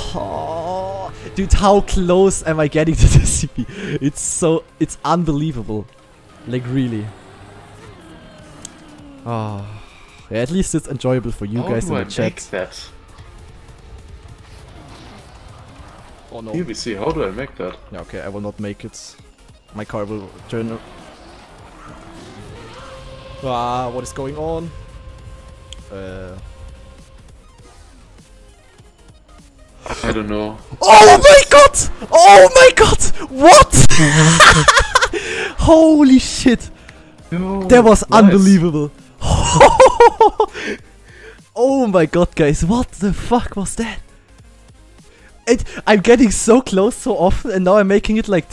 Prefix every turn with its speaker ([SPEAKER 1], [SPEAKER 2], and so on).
[SPEAKER 1] Oh, dude, how close am I getting to the CP? It's unbelievable. Like, really. Oh, yeah, at least it's enjoyable for you guys in the chat.
[SPEAKER 2] That?
[SPEAKER 1] Oh no.
[SPEAKER 2] PVC, how do I make that?
[SPEAKER 1] Yeah, okay, I will not make it. My car will turn. Ah, what is going on?
[SPEAKER 2] I don't know.
[SPEAKER 1] Oh my god! Oh my god! What? Holy shit!
[SPEAKER 2] Yo,
[SPEAKER 1] That was
[SPEAKER 2] nice.
[SPEAKER 1] unbelievable. Oh my god, guys, what the fuck was that? I'm getting so close so often, and now I'm making it like